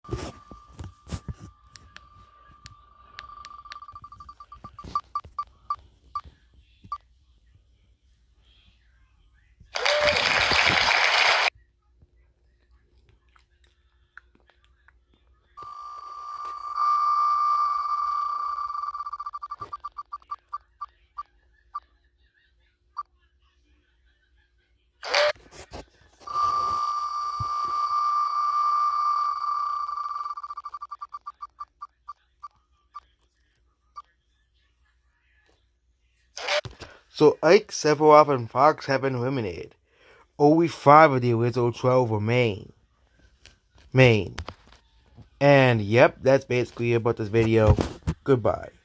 So Ike, Sephiroth, and Fox have been eliminated. Only 5 of the original 12 remain. And yep, that's basically it about this video. Goodbye.